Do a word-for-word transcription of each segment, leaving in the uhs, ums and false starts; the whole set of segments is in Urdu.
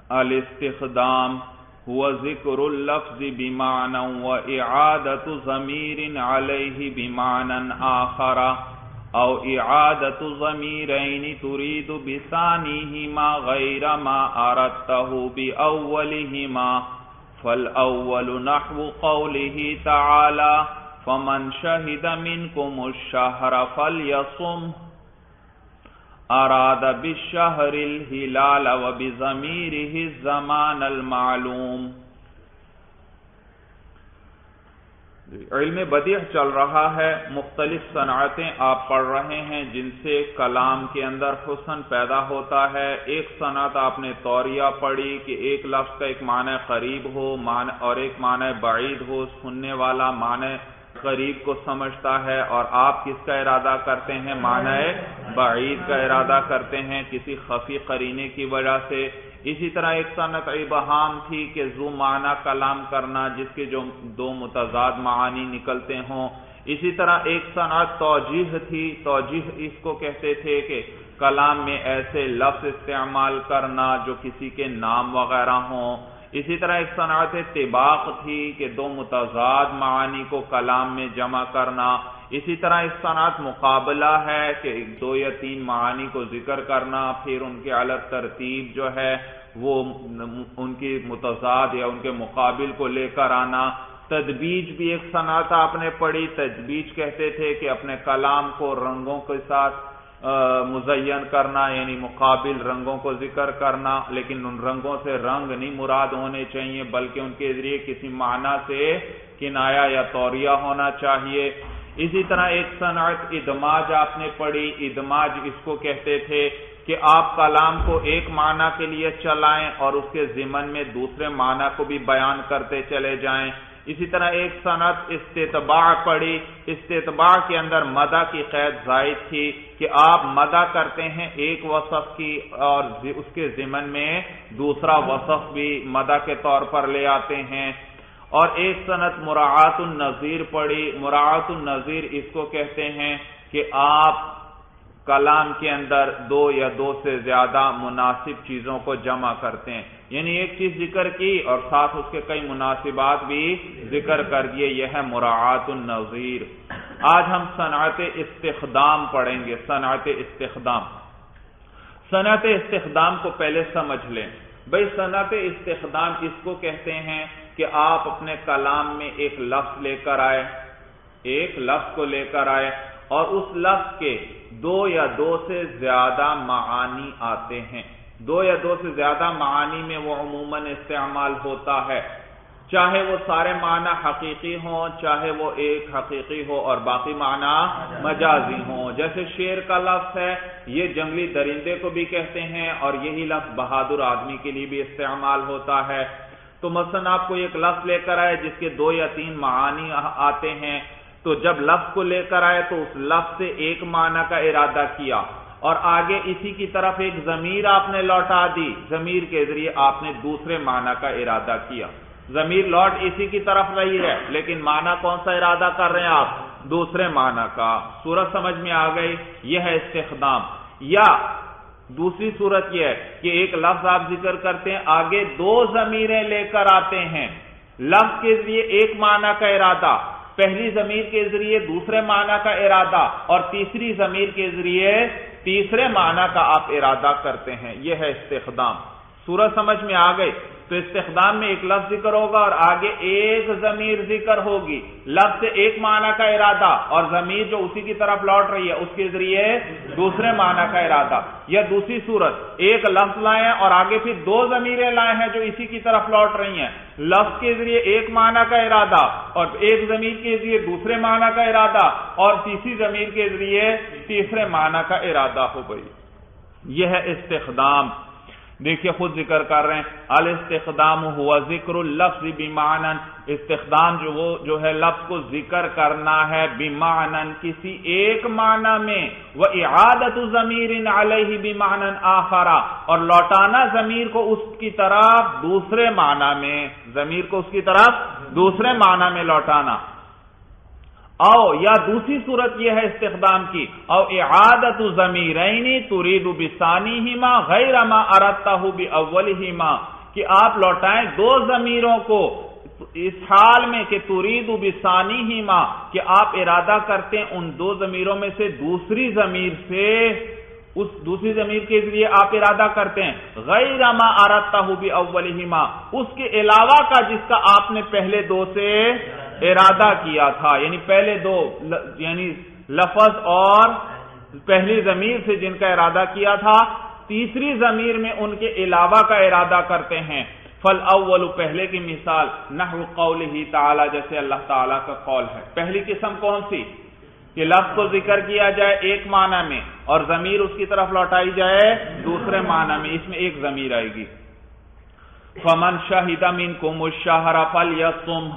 الاستخدام هو ذکر اللفظ بمعنى وإعادة ضمیر علیہ بمعنى آخر او اعادة ضمیرین ترید بثانیہما غیر ما اردته بأولہما فالأول نحو قوله تعالی فمن شہد منکم الشہر فلیصم اراد بالشہر الہلال وبضمیرہ الزمان المعلوم۔ علم بدیع چل رہا ہے، مختلف صنعتیں آپ پڑھ رہے ہیں جن سے کلام کے اندر حسن پیدا ہوتا ہے۔ ایک صنعت آپ نے طوریہ پڑھی کہ ایک لفظ کا ایک معنی قریب ہو اور ایک معنی بعید ہو، سننے والا معنی قریب کو سمجھتا ہے اور آپ کس کا ارادہ کرتے ہیں؟ معنی بعید کا ارادہ کرتے ہیں کسی خفی قرینے کی وجہ سے۔ اسی طرح ایک صنعت ابہام تھی کہ ذو معنی کلام کرنا جس کے جو دو متضاد معانی نکلتے ہوں۔ اسی طرح ایک صنعت توجیہ تھی، توجیہ اس کو کہتے تھے کہ کلام میں ایسے لفظ استعمال کرنا جو کسی کے نام وغیرہ ہوں۔ اسی طرح ایک صنعت طباق تھی کہ دو متضاد معانی کو کلام میں جمع کرنا۔ اسی طرح ایک صنعت مقابلہ ہے کہ دو یا تین معانی کو ذکر کرنا، پھر ان کے الگ ترتیب جو ہے وہ ان کی متضاد یا ان کے مقابل کو لے کر آنا۔ تدبیج بھی ایک صنعت آپ نے پڑھی، تدبیج کہتے تھے کہ اپنے کلام کو رنگوں کے ساتھ مزین کرنا، یعنی مقابل رنگوں کو ذکر کرنا، لیکن ان رنگوں سے رنگ نہیں مراد ہونے چاہیے بلکہ ان کے ذریعے کسی معنی سے کنایا یا توریہ ہونا چاہیے۔ اسی طرح ایک صنعت ادماج آپ نے پڑھی، ادماج اس کو کہتے تھے کہ آپ کلام کو ایک معنی کے لیے چلائیں اور اس کے ضمن میں دوسرے معنی کو بھی بیان کرتے چلے جائیں۔ اسی طرح ایک صنعت استتباع پڑھی، استتباع کے اندر مدح کی قید زائد تھی کہ آپ مدح کرتے ہیں ایک وصف کی اور اس کے ضمن میں دوسرا وصف بھی مدح کے طور پر لے آتے ہیں۔ اور ایک صنعت مراعات النظیر پڑھی، مراعات النظیر اس کو کہتے ہیں کہ آپ کلام کے اندر دو یا دو سے زیادہ مناسب چیزوں کو جمع کرتے ہیں، یعنی ایک چیز ذکر کی اور ساتھ اس کے کئی مناسبات بھی ذکر کر دیے، یہ ہے مراعات النظیر۔ آج ہم صنعت استخدام پڑھیں گے، صنعت استخدام۔ صنعت استخدام کو پہلے سمجھ لیں۔ بھئی صنعت استخدام اس کو کہتے ہیں کہ آپ اپنے کلام میں ایک لفظ لے کر آئے، ایک لفظ کو لے کر آئے اور اس لفظ کے دو یا دو سے زیادہ معانی آتے ہیں۔ دو یا دو سے زیادہ معانی میں وہ عموماً استعمال ہوتا ہے، چاہے وہ سارے معنی حقیقی ہوں، چاہے وہ ایک حقیقی ہو اور باقی معنی مجازی ہوں۔ جیسے شیر کا لفظ ہے، یہ جنگلی درندے کو بھی کہتے ہیں اور یہی لفظ بہادر آدمی کے لیے بھی استعمال ہوتا ہے۔ تو مثلا آپ کو ایک لفظ لے کر آئے جس کے دو یا تین معانی آتے ہیں، تو جب لفظ کو لے کر آئے تو اس لفظ سے ایک معنی کا ارادہ کیا اور آگے اسی کی طرف ایک ضمیر آپ نے لوٹا دی، ضمیر کے ذریعے آپ نے دوسرے معنی کا ارادہ کیا۔ ضمیر لوٹ اسی کی طرف رہی ہے لیکن معنی کون سا ارادہ کر رہے ہیں آپ؟ دوسرے معنی کا۔ صورت سمجھ میں آ گئی؟ یہ ہے استخدام۔ یا دوسری صورت یہ ہے کہ ایک لفظ آپ ذکر کرتے ہیں، آگے دو ضمیریں لے کر آتے ہیں، لفظ کے ذریعے ایک معنی کا ارادہ، پہلی ضمیر کے ذریعے دوسرے معنی کا ارادہ اور تیسری ضمیر کے ذریعے تیسرے معنی کا آپ ارادہ کرتے ہیں، یہ ہے استخدام۔ صورت سمجھ میں آ گئی؟ تو استخدام میں ایک لفظ ذکر ہوگا اور آگے ایک ضمیر ذکر ہوگی، لفظ سے ایک معنی کا ارادہ اور ضمیر جو اسی کی طرف لوٹ رہی ہے اس کے ذریعے دوسرے معنی کا ارادہ۔ یا دوسری صورت، ایک لفظ لائے ہیں اور آگے پھر دو ضمیریں لائے ہیں جو اسی کی طرف لوٹ رہی ہیں، لفظ کے ذریعے ایک معنی کا ارادہ اور ایک ضمیر کے ذریعے دوسرے معنی کا ارادہ اور تیسری ضمیر کے ذریعے تیسرے معنی کا ارادہ ہو گئی، یہ ہے استخدام۔ دیکھیے خود ذکر کر رہے ہیں، الاستخدام ہوا ذکر اللفظ بمعنى، استخدام جو وہ جو ہے لفظ کو ذکر کرنا ہے بمعنى کسی ایک معنی میں، وإعادة ضمیر علیہ بمعنى آخر، اور لوٹانا ضمیر کو اس کی طرف دوسرے معنی میں، ضمیر کو اس کی طرف دوسرے معنی میں لوٹانا۔ او یا دوسری صورت یہ ہے استخدام کی، او اعادت ضمیرین ترید بثانیہما غیر ما اردتہ باولہما، کہ آپ لوٹائیں دو ضمیروں کو اس حال میں کہ ترید بثانیہما کہ آپ ارادہ کرتے ہیں ان دو ضمیروں میں سے دوسری ضمیر سے، اس دوسری ضمیر کے لیے آپ ارادہ کرتے ہیں غیر ما اردتہ باولہما اس کے علاوہ کا جس کا آپ نے پہلے دو سے ارادہ کیا تھا، یعنی پہلے دو یعنی لفظ اور پہلی ضمیر سے جن کا ارادہ کیا تھا، تیسری ضمیر میں ان کے علاوہ کا ارادہ کرتے ہیں۔ فالاول پہلے کی مثال نحو قولہ تعالی جیسے اللہ تعالی کا قول ہے۔ پہلی قسم کون سی؟ کہ لفظ کو ذکر کیا جائے ایک معنی میں اور ضمیر اس کی طرف لوٹائی جائے دوسرے معنی میں، اس میں ایک ضمیر آئے گی۔ فمن شہد منکم الشہر فلیصم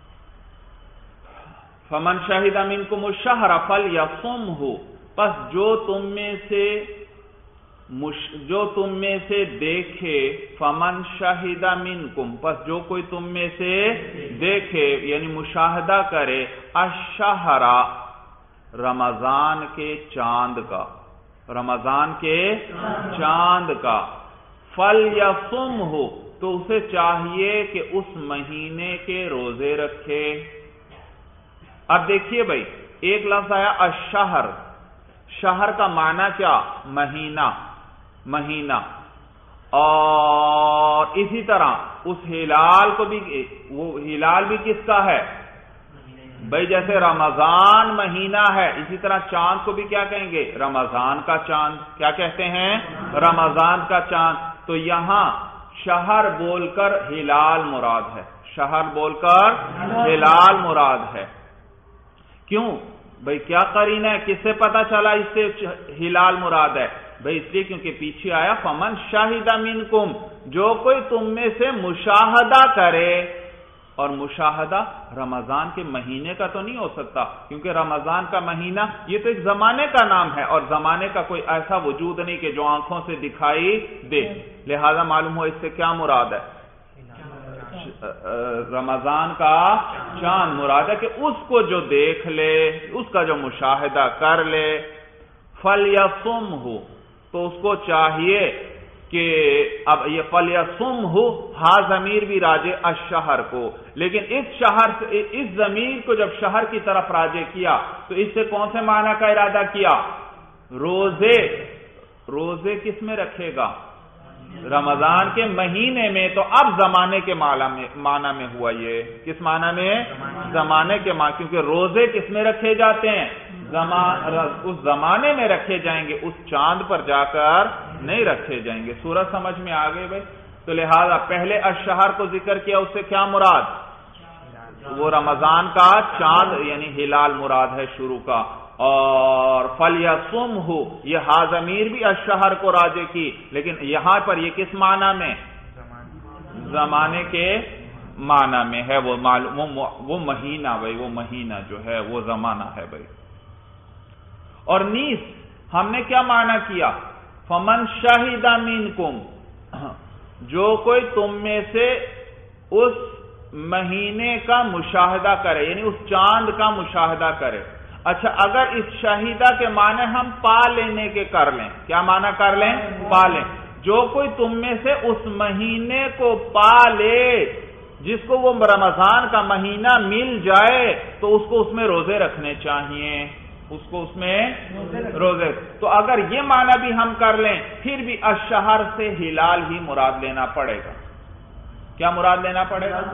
فمن شہد منکم الشہر فلیصمہ پس جو تم میں سے جو تم میں سے دیکھے، فمن شہد منکم پس جو کوئی تم میں سے دیکھے یعنی مشاہدہ کرے، الشہر رمضان کے چاند کا، رمضان کے چاند کا، فلیصمہ تو اسے چاہیے کہ اس مہینے کے روزے رکھے۔ اب دیکھیے بھائی ایک لفظ آیا الشہر، شہر کا معنی کیا؟ مہینہ، مہینہ، اور اسی طرح اس ہلال کو بھی، وہ ہلال بھی کس کا ہے بھائی؟ جیسے رمضان مہینہ ہے اسی طرح چاند کو بھی کیا کہیں گے؟ رمضان کا چاند۔ کیا کہتے ہیں؟ رمضان کا چاند۔ تو یہاں شہر بول کر ہلال مراد ہے، شہر بول کر ہلال مراد ہے۔ کیوں بھائی؟ کیا قرینہ ہے؟ کس سے پتا چلا اس سے ہلال مراد ہے بھائی؟ اس لیے کیونکہ پیچھے آیا فمن شاہد منکم جو کوئی تم میں سے مشاہدہ کرے، اور مشاہدہ رمضان کے مہینے کا تو نہیں ہو سکتا کیونکہ رمضان کا مہینہ یہ تو ایک زمانے کا نام ہے اور زمانے کا کوئی ایسا وجود نہیں کہ جو آنکھوں سے دکھائی دے، لہذا معلوم ہو اس سے کیا مراد ہے؟ رمضان کا چاند مراد ہے کہ اس کو جو دیکھ لے، اس کا جو مشاہدہ کر لے، فلیصمہ تو اس کو چاہیے کہ اب یہ فلیصمہ ہا ضمیر بھی راجع الشہر کو، لیکن اس شہر سے اس ضمیر کو جب شہر کی طرف راجع کیا تو اس سے کون سے معنی کا ارادہ کیا؟ روزے، روزے کس میں رکھے گا؟ رمضان کے مہینے میں۔ تو اب زمانے کے معنی میں ہوا، یہ کس معنی میں؟ زمانے کے معنی، کیونکہ روزے کس میں رکھے جاتے ہیں؟ اس زمانے میں رکھے جائیں گے، اس چاند پر جا کر نہیں رکھے جائیں گے۔ سورج سمجھ میں آ گئی بھائی؟ تو لہذا پہلے الشہر کو ذکر کیا، اس سے کیا مراد؟ وہ رمضان کا چاند یعنی ہلال مراد ہے شروع کا، اور فلیصمہ یہ ہا ضمیر بھی الشہر کو راجع کی، لیکن یہاں پر یہ کس معنی میں؟ زمانے کے معنی میں ہے، وہ وہ مہینہ بھائی، وہ مہینہ جو ہے وہ زمانہ ہے بھائی۔ اور نیس ہم نے کیا معنی کیا؟ فمن شہد منکم جو کوئی تم میں سے اس مہینے کا مشاہدہ کرے، یعنی اس چاند کا مشاہدہ کرے۔ اچھا اگر اس شہیدہ کے معنی ہم پا لینے کے کر لیں، کیا معنی کر لیں؟ پا لیں۔ جو کوئی تم میں سے اس مہینے کو پا لے، جس کو وہ رمضان کا مہینہ مل جائے تو اس کو اس میں روزے رکھنے چاہیے، اس کو اس میں روزے۔ تو اگر یہ معنی بھی ہم کر لیں پھر بھی الشہر سے ہلال ہی مراد لینا پڑے گا۔ کیا مراد لینا پڑے گا؟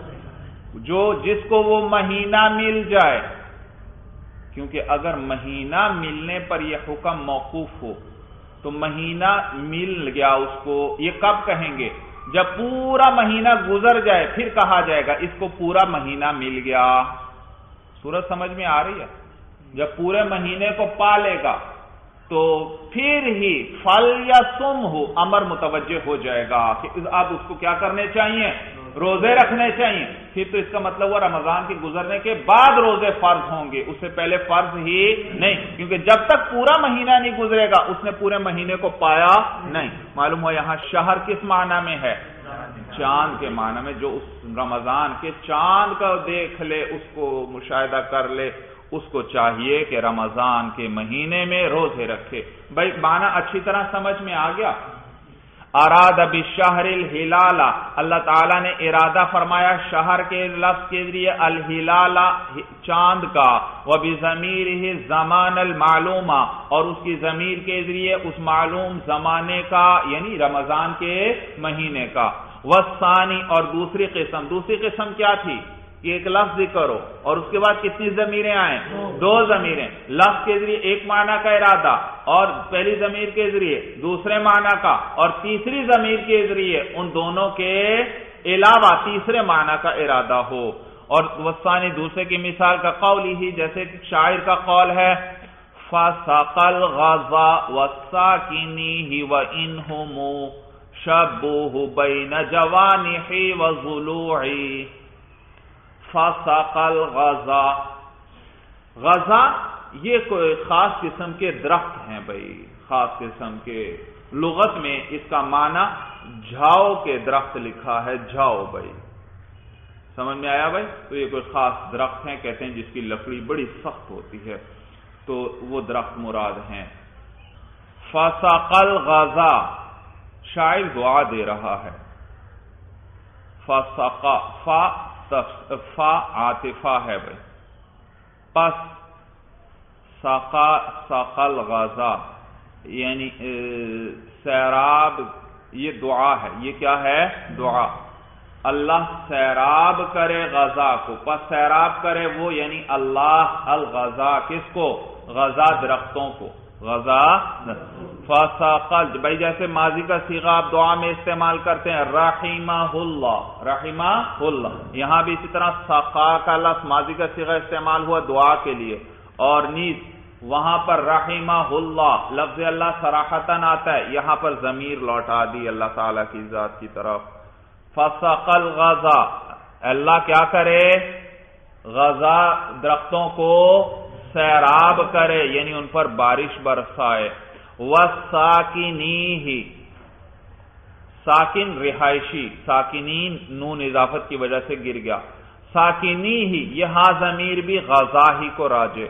جو جس کو وہ مہینہ مل جائے، کیونکہ اگر مہینہ ملنے پر یہ حکم موقوف ہو تو مہینہ مل گیا اس کو، یہ کب کہیں گے؟ جب پورا مہینہ گزر جائے پھر کہا جائے گا اس کو پورا مہینہ مل گیا۔ سورج سمجھ میں آ رہی ہے؟ جب پورے مہینے کو پا لے گا تو پھر ہی فلیصمہ امر متوجہ ہو جائے گا کہ اب اس کو کیا کرنے چاہیے؟ روزے رکھنے چاہیے۔ پھر تو اس کا مطلب ہوا رمضان کے گزرنے کے بعد روزے فرض ہوں گے، اس سے پہلے فرض ہی نہیں، کیونکہ جب تک پورا مہینہ نہیں گزرے گا اس نے پورے مہینے کو پایا نہیں۔ معلوم ہو یہاں شہر کس معنی میں ہے؟ چاند کے معنی میں۔ جو اس رمضان کے چاند کا دیکھ لے، اس کو مشاہدہ کر لے، اس کو چاہیے کہ رمضان کے مہینے میں روزے رکھے۔ بھائی معنی اچھی طرح سمجھ میں آ گیا؟ اراد بالشہر الہلال، اللہ تعالیٰ نے ارادہ فرمایا شہر کے لفظ کے ذریعے الہلال چاند کا، وبضمیرہ زمان المعلوم، اور اس کی ضمیر کے ذریعے اس معلوم زمانے کا یعنی رمضان کے مہینے کا۔ والثانی، اور دوسری قسم دوسری قسم کیا تھی کہ ایک لفظ ذکر ہو اور اس کے بعد کتنی ضمیریں آئیں؟ دو ضمیریں، لفظ کے ذریعے ایک معنی کا ارادہ اور پہلی ضمیر کے ذریعے دوسرے معنی کا، اور تیسری ضمیر کے ذریعے ان دونوں کے علاوہ تیسرے معنی کا ارادہ ہو۔ اور وثانی دوسرے کی مثال کا قولی ہی، جیسے شاعر کا قول ہے فَسَقَ الْغَضَا وَالسَّاكِنِيهِ وَإِنْهُمْ شَبُّهُ بَيْنَ جَوَانِحِ وَضُلُوعِ۔ فَسَقَ الْغَضَا، غضا یہ کوئی خاص قسم کے درخت ہیں بھائی، خاص قسم کے، لغت میں اس کا معنی جھاؤ کے درخت لکھا ہے، جھاؤ بھائی، سمجھ میں آیا بھائی؟ تو یہ کوئی خاص درخت ہیں، کہتے ہیں جس کی لکڑی بڑی سخت ہوتی ہے، تو وہ درخت مراد ہیں۔ فَسَقَ الْغَضَا، شاعر دعا دے رہا ہے، فَسَقَ، فا فا عاطفہ ہے بھائی، پس سقا سقل غزا یعنی سیراب، یہ دعا ہے، یہ کیا ہے؟ دعا۔ اللہ سیراب کرے غزا کو، پس سیراب کرے وہ یعنی اللہ الغزا، کس کو؟ غزا درختوں کو، غزا فسقل، بھائی جیسے ماضی کا صیغہ آپ دعا میں استعمال کرتے ہیں رحمہ اللہ، رحمہ اللہ، یہاں بھی اسی طرح سقا کا لفظ ماضی کا صیغہ استعمال ہوا دعا کے لیے، اور نیز وہاں پر رحمہ اللہ لفظ اللہ صراحتاً آتا ہے، یہاں پر ضمیر لوٹا دی اللہ تعالی کی ذات کی طرف۔ فسقل غزا، اللہ کیا کرے؟ غزا درختوں کو سیراب کرے یعنی ان پر بارش برسائے۔ وَالسَّاكِنِيهِ، ساکن رہائشی، ساکنین نون اضافت کی وجہ سے گر گیا، ساکنیہ یہاں ضمیر بھی غزا ہی کو راجع،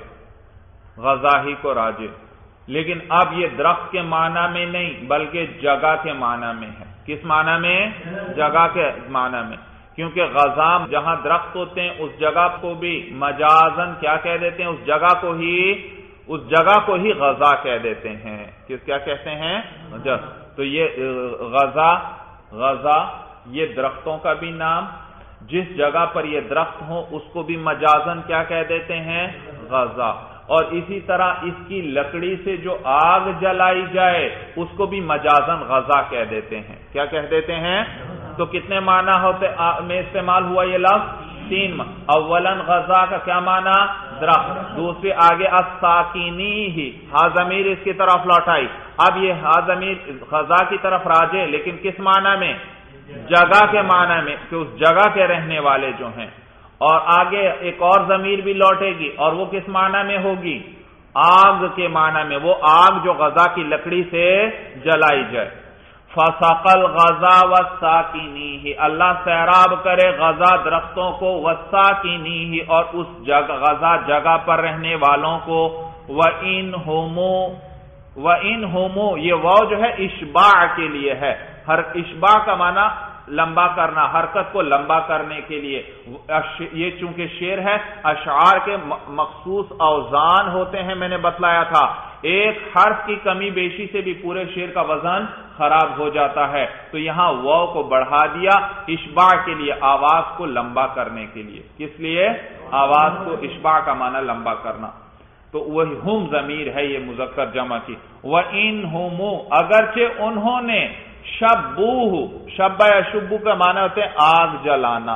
غزا ہی کو راجع، لیکن اب یہ درخت کے معنی میں نہیں بلکہ جگہ کے معنی میں ہے۔ کس معنی میں؟ جگہ کے معنی میں، کیونکہ غزا جہاں درخت ہوتے ہیں اس جگہ کو بھی مجازن کیا کہہ دیتے ہیں؟ اس جگہ کو ہی اس جگہ کو ہی غزا کہہ دیتے ہیں۔ کس کیا کہتے ہیں؟ تو یہ غزا غزا یہ درختوں کا بھی نام، جس جگہ پر یہ درخت ہوں اس کو بھی مجازن کیا کہہ دیتے ہیں؟ غزا۔ اور اسی طرح اس کی لکڑی سے جو آگ جلائی جائے اس کو بھی مجازن غزا کہہ دیتے ہیں۔ کیا کہہ دیتے ہیں؟ تو کتنے معنی ہوتے میں استعمال ہوا یہ لفظ؟ تین۔ اولاً غزا کا کیا معنی؟ درخت، دوسری آگے الساکنیہ، ہا ضمیر اس کی طرف لوٹائی، اب یہ ہا ضمیر غزا کی طرف راجع، لیکن کس معنی میں؟ جگہ کے معنی میں، کہ اس جگہ کے رہنے والے جو ہیں، اور آگے ایک اور ضمیر بھی لوٹے گی اور وہ کس معنی میں ہوگی؟ آگ کے معنی میں، وہ آگ جو غزا کی لکڑی سے جلائی جائے۔ فَسَقَ الْغَزَا وَالسَّاكِنِيهِ، اللہ سیراب کرے غزا درختوں کو، وَالسَّاكِنِيهِ اور اس جگہ غزا جگہ پر رہنے والوں کو، وَإِنْهُمْ وَإِنْهُمْ یہ واو جو ہے اشباع کے لیے ہے، ہر اشباع کا معنی لمبا کرنا، حرکت کو لمبا کرنے کے لیے، یہ چونکہ شعر ہے اشعار کے مخصوص اوزان ہوتے ہیں، میں نے بتلایا تھا، ایک حرف کی کمی بیشی سے بھی پورے شعر کا وزن خراب ہو جاتا ہے، تو یہاں واو کو بڑھا دیا اشباع کے لیے، آواز کو لمبا کرنے کے لیے۔ کس لیے؟ آواز کو اشباع کا معنی لمبا کرنا، تو وہی ہم ضمیر ہے یہ مذکر جمع کی۔ وَإِنْهُمْ اگرچہ انہوں نے، شبوہ شبہ یا شبو کا معنی ہوتے ہیں آگ جلانا،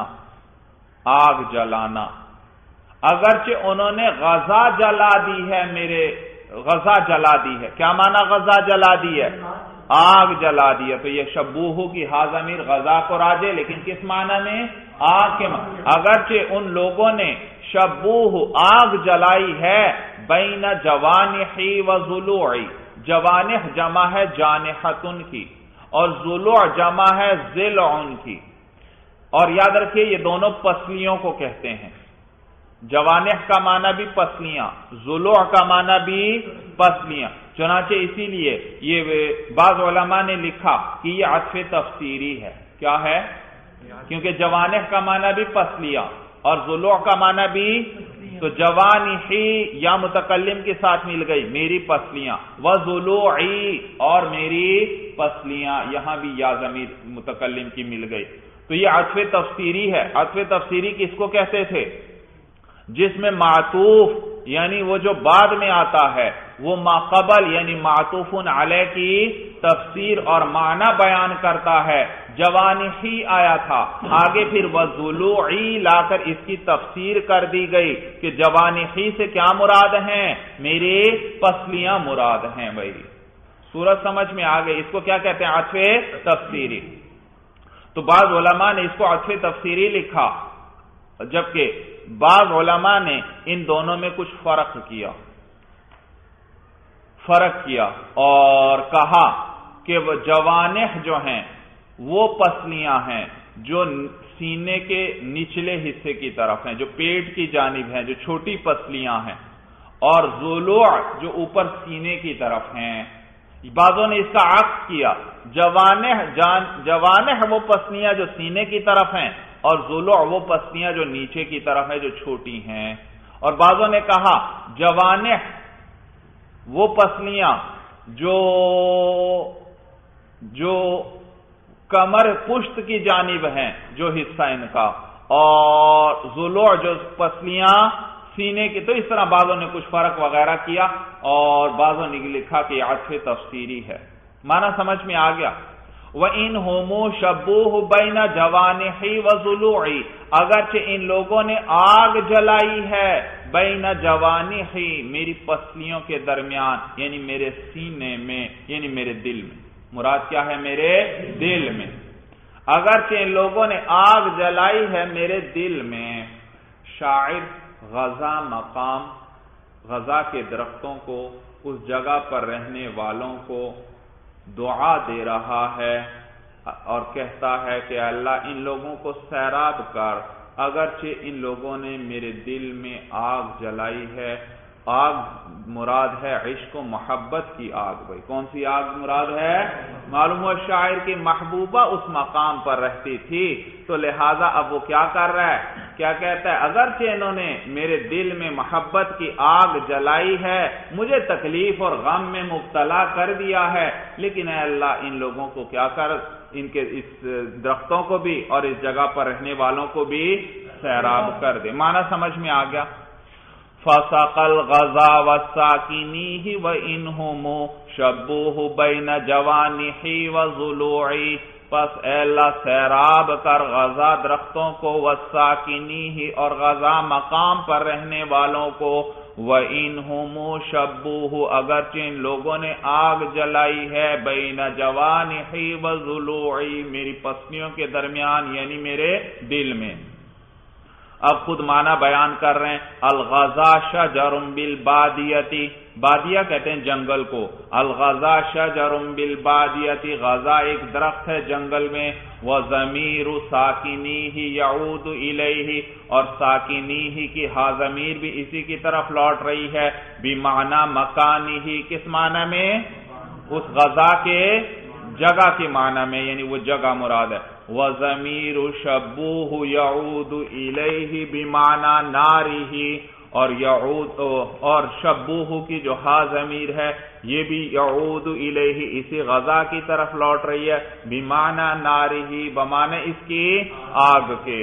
آگ جلانا، اگرچہ انہوں نے غزا جلا دی ہے، میرے غزا جلا دی ہے، کیا معنی غزا جلا دی ہے؟ آگ جلا دی ہے، تو یہ شبوہ کی ہا ضمیر غزا کو راجع، لیکن کس معنی میں؟ آگ کے معنی، اگرچہ ان لوگوں نے شبوہ آگ جلائی ہے، بین جوانحی و ضلوعی، جوانح جمع ہے جانحتن کی، اور ضلوع جمع ہے ضلعن کی، اور یاد رکھیے یہ دونوں پسلیوں کو کہتے ہیں، جوانح کا معنی بھی پسلیاں، ضلوع کا معنی بھی پسلیاں، چنانچہ اسی لیے یہ بعض علماء نے لکھا کہ یہ عطف تفسیری ہے. کیا ہے؟ کیونکہ جوانح کا معنی بھی پسلیاں اور ضلوع کا معنی بھی، تو جوانحی یا متکلم کے ساتھ مل گئی میری پسلیاں، وضلوعی اور میری پسلیاں، یہاں بھی یا ضمیر متکلم کی مل گئی. تو یہ عطف تفسیری ہے. عطف تفسیری کس کو کہتے تھے؟ جس میں معطوف یعنی وہ جو بعد میں آتا ہے وہ ما قبل یعنی معطوف علیہ کی تفسیر اور معنی بیان کرتا ہے. جوانحی آیا تھا، آگے پھر وضلوعی لا کر اس کی تفسیر کر دی گئی کہ جوانحی سے کیا مراد ہیں؟ میری پسلیاں مراد ہیں. بھائی سورج سمجھ میں آ گئی. اس کو کیا کہتے ہیں؟ عطف تفسیری. تو بعض علماء نے اس کو عطف تفسیری لکھا، جبکہ بعض علماء نے ان دونوں میں کچھ فرق کیا فرق کیا اور کہا کہ وہ جوانح جو ہیں وہ پسلیاں ہیں جو سینے کے نچلے حصے کی طرف ہیں، جو پیٹ کی جانب ہیں، جو چھوٹی پسلیاں ہیں، اور ضلوع جو اوپر سینے کی طرف ہیں. بعضوں نے اس کا عکس کیا، جوانح جان جوانح وہ پسلیاں جو سینے کی طرف ہیں اور ضلوع وہ پسلیاں جو نیچے کی طرف ہیں، جو چھوٹی ہیں. اور بعضوں نے کہا جوانح وہ پسلیاں جو جو کمر پشت کی جانب ہیں، جو حصہ ان کا، اور ضلوع جو پسلیاں سینے کی. تو اس طرح بعضوں نے کچھ فرق وغیرہ کیا اور بعضوں نے لکھا کہ عطف تفسیری ہے. معنی سمجھ میں آ گیا. وَإِنْهُمْ شَبُّوهُ بَيْنَ جَوَانِحِ وَضُلُوعِ، اگرچہ ان لوگوں نے آگ جلائی ہے بین جوانحی میری پسلیوں کے درمیان، یعنی میرے سینے میں، یعنی میرے دل میں. مراد کیا ہے؟ میرے دل میں. اگرچہ ان لوگوں نے آگ جلائی ہے میرے دل میں. شاعر غزہ مقام، غزہ کے درختوں کو، اس جگہ پر رہنے والوں کو دعا دے رہا ہے اور کہتا ہے کہ اللہ ان لوگوں کو سیراب کر، اگرچہ ان لوگوں نے میرے دل میں آگ جلائی ہے. آگ مراد ہے عشق و محبت کی آگ. بھائی کون سی آگ مراد ہے؟ معلوم ہوا شاعر کی محبوبہ اس مقام پر رہتی تھی، تو لہذا اب وہ کیا کر رہا ہے؟ کیا کہتا ہے؟ اگرچہ انہوں نے میرے دل میں محبت کی آگ جلائی ہے، مجھے تکلیف اور غم میں مبتلا کر دیا ہے، لیکن اے اللہ ان لوگوں کو کیا کر، ان کے اس درختوں کو بھی اور اس جگہ پر رہنے والوں کو بھی سیراب کر دے. معنی سمجھ میں آ گیا. فَسَقَ الْغَزَا وَالسَّاكِنِيهِ وَإِنْهُمْ شَبُّوهُ بَيْنَ جَوَانِحِ وَضُلُوعِ، پس اے اللہ سیراب کر غزہ درختوں کو، وَالسَّاكِنِيهِ اور غزہ مقام پر رہنے والوں کو، وَإِنْهُمْ شَبُّوهُ اگرچہ ان لوگوں نے آگ جلائی ہے، بَيْنَ جَوَانِحِ وَضُلُوعِ میری پسلیوں کے درمیان، یعنی میرے دل میں. اب خود معنی بیان کر رہے ہیں. الغزا شجر بالبادیتی، بادیہ کہتے ہیں جنگل کو. الغزا شجر بالبادیتی، غزا ایک درخت ہے جنگل میں. وضمیر ساکنیہ یعود الیہ، اور ساکنیہ کی ہا ضمیر بھی اسی کی طرف لوٹ رہی ہے. بمعنی مکانہ، کس معنی میں؟ اس غزا کے جگہ کے معنی میں، یعنی وہ جگہ مراد ہے. وَضَمِيرُ شَبُّوهُ يَعُودُ إِلَيْهِ بِمَعْنَى نَارِهِ، اور یعود اور شبوہ کی جو ہا ضمیر ہے یہ بھی یعود الیہ اسی غزہ کی طرف لوٹ رہی ہے. بِمَعْنَى نَارِهِ بمعنی اس کی آگ کے.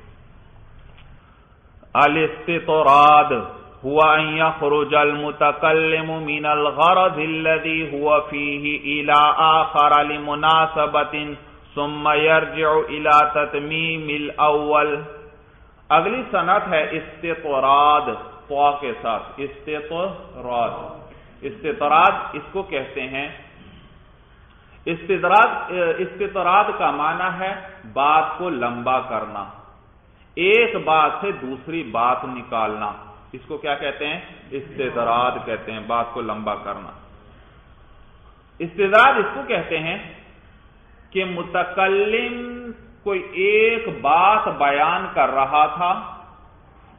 الاستطراد هو أن يخرج المتكلم من الغرض الذي هو فيه إلى آخر لمناسبة ثم يرجع الى تتمیم الاول. اگلی صنعت ہے استطراد، طا کے ساتھ. استطراد استطراد اس کو کہتے ہیں. استطراد استطراد کا معنی ہے بات کو لمبا کرنا، ایک بات سے دوسری بات نکالنا. اس کو کیا کہتے ہیں؟ استطراد کہتے ہیں، بات کو لمبا کرنا. استطراد اس کو کہتے ہیں کہ متکلم کوئی ایک بات بیان کر رہا تھا،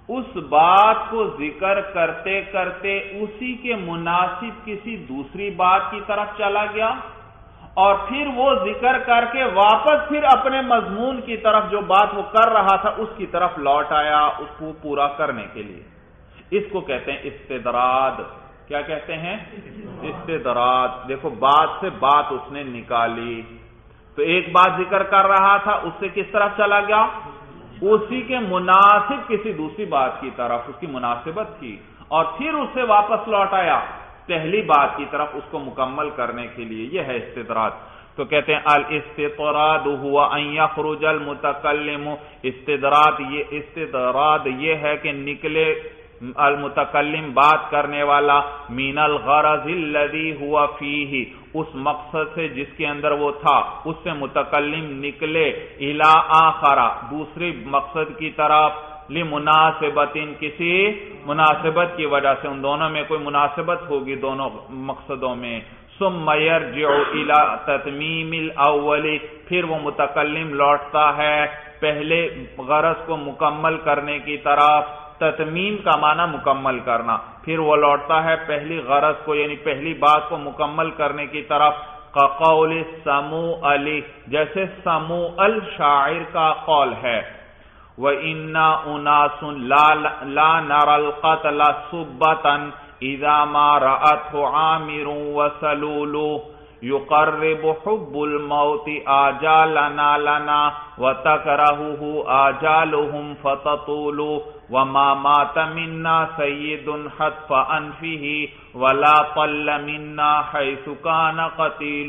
اس بات کو ذکر کرتے کرتے اسی کے مناسب کسی دوسری بات کی طرف چلا گیا اور پھر وہ ذکر کر کے واپس پھر اپنے مضمون کی طرف جو بات وہ کر رہا تھا اس کی طرف لوٹ آیا اس کو پورا کرنے کے لیے. اس کو کہتے ہیں استدراج. کیا کہتے ہیں؟ استدراج. دیکھو بات سے بات اس نے نکالی تو ایک بات ذکر کر رہا تھا اس سے کس طرف چلا گیا؟ اسی کے مناسب کسی دوسری بات کی طرف, اس کی مناسبت کی, اور پھر اسے واپس لوٹ آیا پہلی بات کی طرف اس کو مکمل کرنے کے لیے. یہ ہے استدراج. تو کہتے ہیں الاستطراد ہوا ان یخرج المتکلم. استدراج یہ استدراج یہ ہے کہ نکلے المتکلم بات کرنے والا من الغرض الذي هو فيه اس مقصد سے جس کے اندر وہ تھا, اس سے متکلم نکلے الی آخر دوسری مقصد کی طرف, لمناسبت کسی مناسبت کی وجہ سے, ان دونوں میں کوئی مناسبت ہوگی دونوں مقصدوں میں. ثم يرجع الى تتمیم الاول پھر وہ متکلم لوٹتا ہے پہلے غرض کو مکمل کرنے کی طرف. تتمیم کا معنی مکمل کرنا. پھر وہ لوٹتا ہے پہلی غرض کو یعنی پہلی بات کو مکمل کرنے کی طرف. قول سموعل جیسے سموعل شاعر کا قول ہے وَإِنَّا أُنَاسٌ لَا نَرَى الْقَتْلَ صُبَّةً إِذَا مَا رَأَتْهُ عَامِرٌ وَسَلُولٌ يُقَرِّبُ حُبُّ الْمَوْتِ آجَالَنَا لَنَا وَتَكْرَهُهُ آجَالُهُمْ فَتَطُولُ وَمَا مَاتَ مِنَّا سَيِّدٌ حَتْفَ أَنْفِهِ وَلَا طَلَّ مِنَّا حَيْثُ كَانَ قَتِيلُ.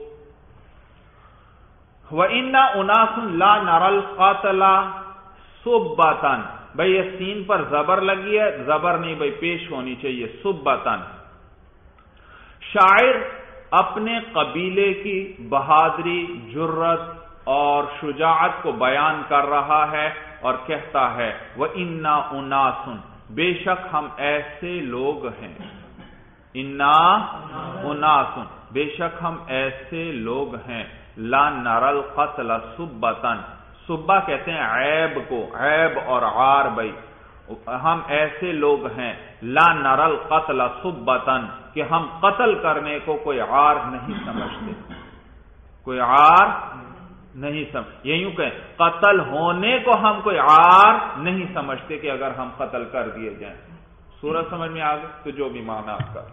وَإِنَّا أُنَاسٌ لَا نَرَى الْقَتْلَ صُبَّةً. بھئی یہ سین پر زبر لگی ہے, زبر نہیں بھئی پیش ہونی چاہیے. صُبَّةً شاعر اپنے قبیلے کی بہادری, جرت اور شجاعت کو بیان کر رہا ہے اور کہتا ہے وَإِنَّا أُنَاسٌ بے شک ہم ایسے لوگ ہیں. اِنَّا أُنَاسٌ بے شک ہم ایسے لوگ ہیں. لا نَرَى الْقَتْلَ صُبَّةً صبہ کہتے ہیں عیب کو, عیب اور عار. بھئی ہم ایسے لوگ ہیں لا نَرَى الْقَتْلَ صُبَّةً کہ ہم قتل کرنے کو کوئی عار نہیں سمجھتے, کوئی عار نہیں سمجھ. یہ یوں کہ قتل ہونے کو ہم کوئی عار نہیں سمجھتے کہ اگر ہم قتل کر دیے جائیں. سورج سمجھ میں آ گئی تو جو بھی معنی آپ کا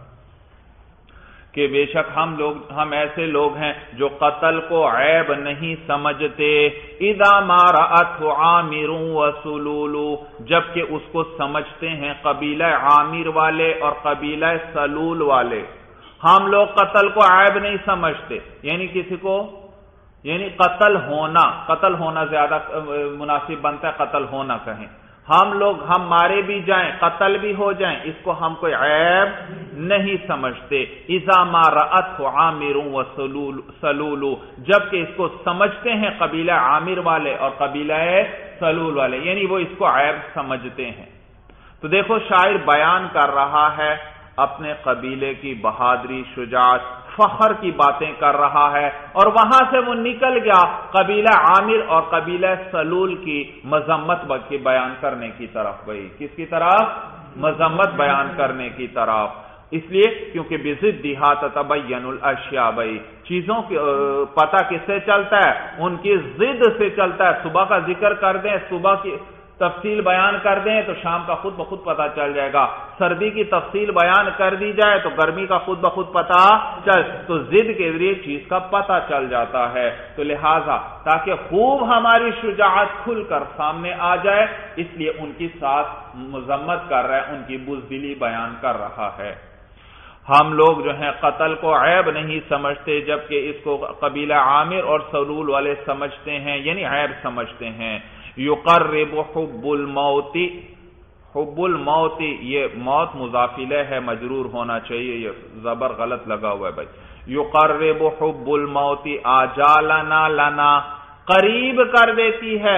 کہ بے شک ہم لوگ ہم ایسے لوگ ہیں جو قتل کو عیب نہیں سمجھتے. اذا ما رأته عامر وسلول جبکہ اس کو سمجھتے ہیں قبیلہ عامر والے اور قبیلہ سلول والے. ہم لوگ قتل کو عیب نہیں سمجھتے یعنی کسی کو یعنی قتل ہونا, قتل ہونا زیادہ مناسب بنتا ہے, قتل ہونا کہیں. ہم لوگ ہم مارے بھی جائیں, قتل بھی ہو جائیں, اس کو ہم کوئی عیب نہیں سمجھتے. اذا ما رأته عامر وسلول جبکہ اس کو سمجھتے ہیں قبیلہ عامر والے اور قبیلہ سلول والے یعنی وہ اس کو عیب سمجھتے ہیں. تو دیکھو شاعر بیان کر رہا ہے اپنے قبیلے کی بہادری, شجاعت, فخر کی باتیں کر رہا ہے اور وہاں سے وہ نکل گیا قبیلہ عامر اور قبیلہ سلول کی مذمت کی بیان کرنے کی طرف. بھئی کس کی طرف؟ مذمت بیان کرنے کی طرف. اس لیے کیونکہ بِضِدِّہَا تَتَبَيَّنُ الْأَشْيَاءُ بھئی چیزوں کی پتہ کس سے چلتا ہے؟ ان کی ضد سے چلتا ہے. صبح کا ذکر کر دیں, صبح کی تفصیل بیان کر دیں تو شام کا خود بخود پتہ چل جائے گا. سردی کی تفصیل بیان کر دی جائے تو گرمی کا خود بخود پتہ چل, تو ضد کے ذریعے چیز کا پتہ چل جاتا ہے. تو لہذا تاکہ خوب ہماری شجاعت کھل کر سامنے آ جائے اس لیے ان کی ساتھ مذمت کر رہا ہے, ان کی بزدلی بیان کر رہا ہے. ہم لوگ جو ہیں قتل کو عیب نہیں سمجھتے جبکہ اس کو قبیلہ عامر اور سلول والے سمجھتے ہیں یعنی عیب سمجھتے ہیں. یقرب حب الموت, حب الموت یہ موت مضافلہ ہے, مجرور ہونا چاہیے, یہ زبر غلط لگا ہوا ہے بھائی. یقرب حب الموت آجالنا لنا قریب کر دیتی ہے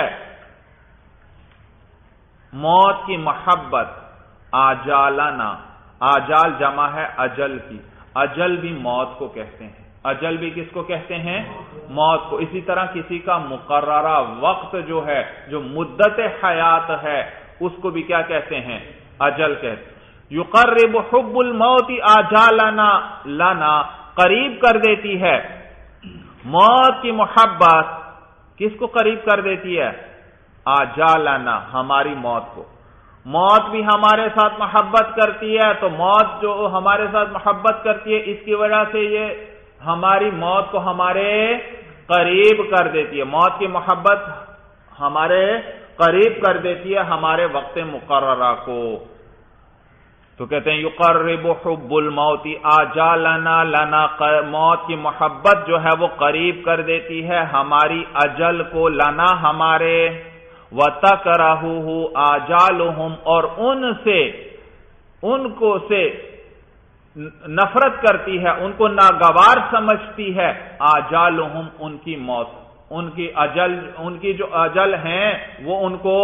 موت کی محبت. آجالنا, آجال جمع ہے اجل کی, اجل بھی موت کو کہتے ہیں. اجل بھی کس کو کہتے ہیں؟ موت کو. اسی طرح کسی کا مقررہ وقت جو ہے, جو مدت حیات ہے, اس کو بھی کیا کہتے ہیں؟ اجل کہتے ہیں. یقرب حب الموت آجالنا لنا، قریب کر دیتی ہے موت کی محبت. کس کو قریب کر دیتی ہے؟ آجالنا، ہماری موت کو. موت بھی ہمارے ساتھ محبت کرتی ہے، تو موت جو ہمارے ساتھ محبت کرتی ہے اس کی وجہ سے یہ ہماری موت کو ہمارے قریب کر دیتی ہے. موت کی محبت ہمارے قریب کر دیتی ہے ہمارے وقت مقررہ کو. تو کہتے ہیں یقرب حب الموت آجالنا لنا، موت کی محبت جو ہے وہ قریب کر دیتی ہے ہماری اجل کو، لنا ہمارے. وَتَكْرَهُهُ آجالُهُمْ، اور ان سے ان کو سے نفرت کرتی ہے، ان کو ناگوار سمجھتی ہے آجالُهُمْ، ان کی موت، ان کی اجل، ان کی جو اجل ہیں وہ ان کو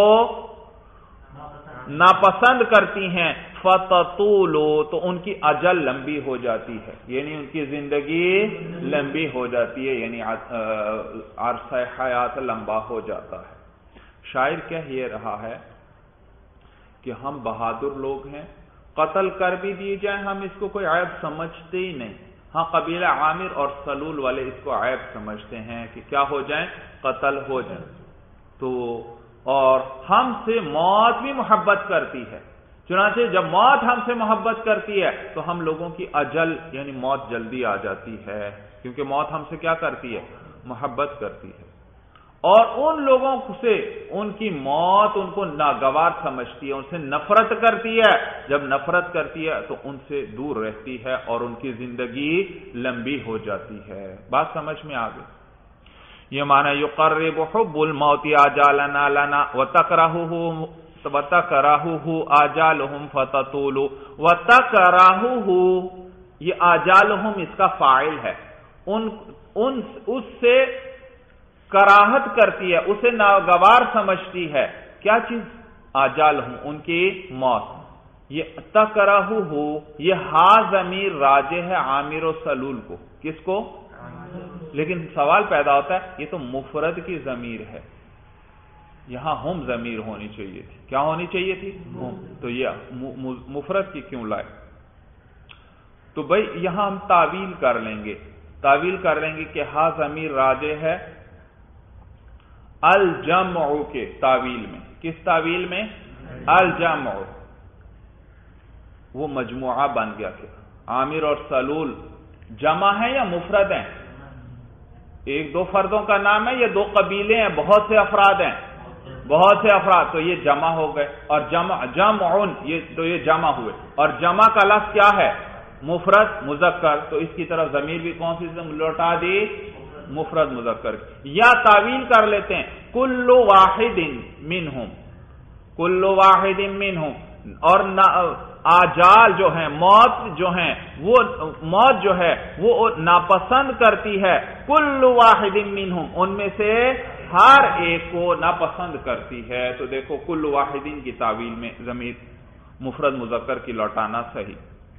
ناپسند کرتی ہیں. فَتَطُولُ، تو ان کی اجل لمبی ہو جاتی ہے، یعنی ان کی زندگی لمبی ہو جاتی ہے، یعنی عرصہ حیات لمبا ہو جاتا ہے. شاعر کہہ یہ رہا ہے کہ ہم بہادر لوگ ہیں، قتل کر بھی دیے جائیں ہم اس کو کوئی عیب سمجھتے ہی نہیں. ہاں قبیلہ عامر اور سلول والے اس کو عیب سمجھتے ہیں کہ کیا ہو جائیں؟ قتل ہو جائیں. تو اور ہم سے موت بھی محبت کرتی ہے، چنانچہ جب موت ہم سے محبت کرتی ہے تو ہم لوگوں کی اجل یعنی موت جلدی آ جاتی ہے، کیونکہ موت ہم سے کیا کرتی ہے؟ محبت کرتی ہے. اور ان لوگوں سے ان کی موت ان کو ناگوار سمجھتی ہے، ان سے نفرت کرتی ہے. جب نفرت کرتی ہے تو ان سے دور رہتی ہے اور ان کی زندگی لمبی ہو جاتی ہے. بات سمجھ میں آ گئی؟ یہ معنی یقرب حب الموت آجالنا لنا وتکرہہ وتکرہہ آجالہم فتطول. وتکرہہ، یہ آجالہم اس کا فاعل ہے. ان ان اس سے کراہت کرتی ہے، اسے ناگوار سمجھتی ہے. کیا چیز؟ آجالہم، ان کی موت. یہ تکرہہ، یہ ہا ضمیر راجع ہے عامر و سلول کو. کس کو؟ لیکن سوال پیدا ہوتا ہے یہ تو مفرد کی ضمیر ہے، یہاں ہم ضمیر ہونی چاہیے تھی. کیا ہونی چاہیے تھی؟ ہم. تو یہ مفرد کی کیوں لائے؟ تو بھائی یہاں ہم تعویل کر لیں گے، تعویل کر لیں گے کہ ہا ضمیر راجع ہے الجمع کے تعویل میں. کس تعویل میں؟ الجمع. وہ مجموعہ بن گیا کہ عامر اور سلول جمع ہے یا مفرد ہیں؟ ایک دو فردوں کا نام ہے یا دو قبیلے ہیں، بہت سے افراد ہیں، بہت سے افراد. تو یہ جمع ہو گئے. اور جمع جمعن، یہ تو یہ جمع ہوئے. اور جمع کا لفظ کیا ہے؟ مفرد مذکر. تو اس کی طرف ضمیر بھی کون سی لوٹا دی؟ مفرد مذکر. یا تعویل کر لیتے ہیں کل واحد منہم، کل واحد منہم. اور آجال جو ہیں، موت جو ہیں، وہ موت جو ہے وہ ناپسند کرتی ہے کل واحد منہم، ان میں سے ہر ایک کو ناپسند کرتی ہے. تو دیکھو کل واحدین کی تعویل میں ضمیر مفرد مذکر کی لوٹانا صحیح.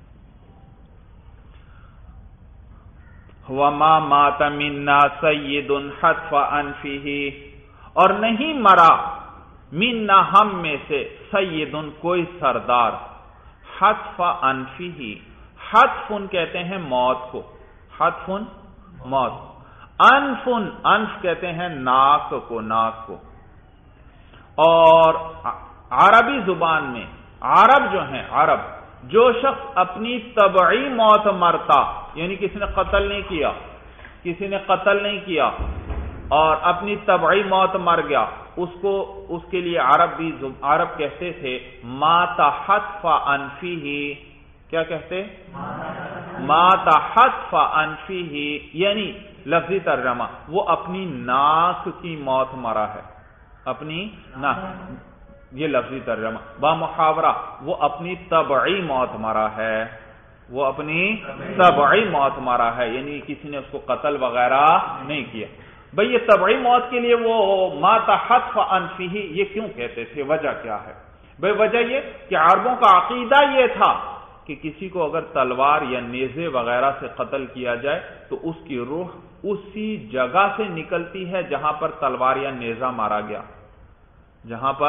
وَمَا مَاتَ مِنَّا سَيِّدٌ حَتْفَ أَنْفِهِ، اور نہیں مرا مِنَّا ہم میں سے سیدن کوئی سردار، حتف انفہ، حتفن کہتے ہیں موت کو، حتفن موت، انفن انف کہتے ہیں ناک کو، ناک کو. اور عربی زبان میں عرب جو ہیں، عرب جو شخص اپنی طبعی موت مرتا، یعنی کسی نے قتل نہیں کیا، کسی نے قتل نہیں کیا اور اپنی طبعی موت مر گیا، اس کو اس کے لیے عرب بھی عرب کہتے تھے مات حتف انفہ. کیا کہتے؟ مات حتف انفہ، یعنی لفظی ترجمہ وہ اپنی ناک کی موت مرا ہے، اپنی ناک، یہ لفظی ترجمہ. با محاورہ وہ اپنی طبعی موت مرا ہے، وہ اپنی طبعی موت مرا ہے، یعنی کسی نے اس کو قتل وغیرہ نہیں کیا. بھئی یہ طبعی موت کے لیے وہ مات حتف انفہ یہ کیوں کہتے تھے؟ وجہ کیا ہے؟ بھئی وجہ یہ کہ عربوں کا عقیدہ یہ تھا کہ کسی کو اگر تلوار یا نیزے وغیرہ سے قتل کیا جائے تو اس کی روح اسی جگہ سے نکلتی ہے جہاں پر تلوار یا نیزہ مارا گیا، جہاں پر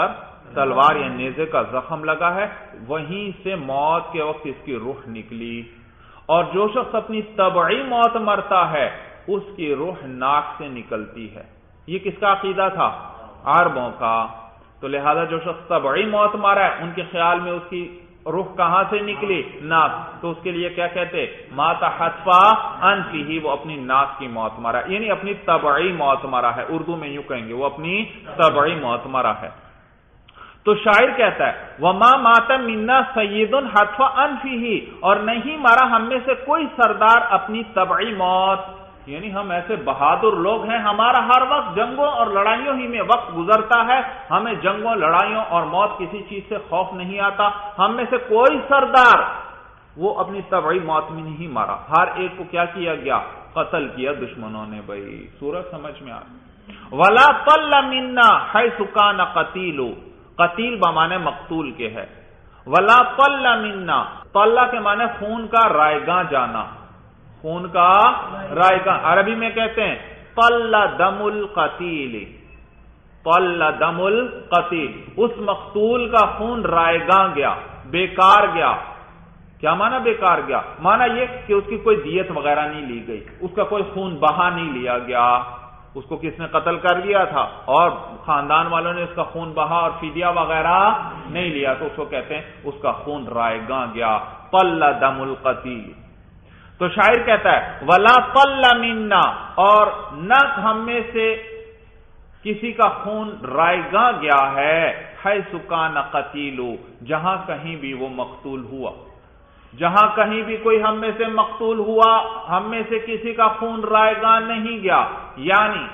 تلوار یا نیزے کا زخم لگا ہے، وہیں سے موت کے وقت اس کی روح نکلی۔ اور جو شخص اپنی طبعی موت مرتا ہے اس کی روح ناک سے نکلتی ہے۔ یہ کس کا عقیدہ تھا؟ عربوں کا۔ تو لہذا جو شخص طبعی موت مارا ہے ان کے خیال میں اس کی روح کہاں سے نکلی؟ ناک۔ تو اس کے لیے کیا کہتے؟ ماتا حتفا انفی، ہی وہ اپنی ناک کی موت مرا، یعنی اپنی طبعی موت مرا ہے۔ اردو میں یوں کہیں گے وہ اپنی طبعی موت مرا ہے۔ تو شاعر کہتا ہے وما مات منا سید حتفا انفی، اور نہیں مارا ہم میں سے کوئی سردار اپنی طبعی موت، یعنی ہم ایسے بہادر لوگ ہیں، ہمارا ہر وقت جنگوں اور لڑائیوں ہی میں وقت گزرتا ہے، ہمیں جنگوں لڑائیوں اور موت کسی چیز سے خوف نہیں آتا۔ ہم میں سے کوئی سردار وہ اپنی طبعی موت میں نہیں مارا، ہر ایک کو کیا کیا گیا؟ قتل کیا دشمنوں نے۔ بھائی سورج سمجھ میں آ گئی۔ ولا طل منا حيث كان قتيل، قتیل بمانے مقتول کے ہے۔ ولا طل منا، طلّہ کے معنی خون کا رائگاں جانا، خون کا رائگاں، عربی میں کہتے ہیں طل دم القتیل، طل دم القتیل، اس مقتول کا خون رائگاں گیا، بیکار گیا۔ کیا معنی بیکار گیا؟ معنی یہ کہ اس کی کوئی دیت وغیرہ نہیں لی گئی، اس کا کوئی خون بہا نہیں لیا گیا، اس کو کس نے قتل کر لیا تھا اور خاندان والوں نے اس کا خون بہا اور فدیہ وغیرہ نہیں لیا، تو اس کو کہتے ہیں اس کا خون رائگاں گیا، طل دم القتیل۔ تو شاعر کہتا ہے ولا طل منا، اور نہ ہم میں سے کسی کا خون رائگاں گیا ہے، حیث کان قتیل، جہاں کہیں بھی وہ مقتول ہوا، جہاں کہیں بھی کوئی ہم میں سے مقتول ہوا ہم میں سے کسی کا خون رائگاں نہیں گیا، یعنی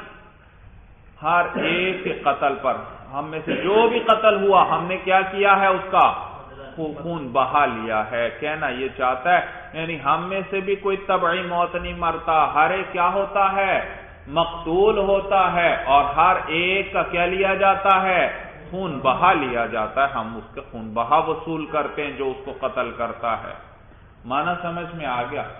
ہر ایک کے قتل پر ہم میں سے جو بھی قتل ہوا ہم نے کیا کیا ہے؟ اس کا خون بہا لیا ہے۔ کہنا یہ چاہتا ہے یعنی ہم میں سے بھی کوئی طبعی موت نہیں مرتا، ہر ایک کیا ہوتا ہے؟ مقتول ہوتا ہے، اور ہر ایک کا کیا لیا جاتا ہے؟ خون بہا لیا جاتا ہے، ہم اس کے خون بہا وصول کرتے ہیں جو اس کو قتل کرتا ہے۔ معنی سمجھ میں آ گیا؟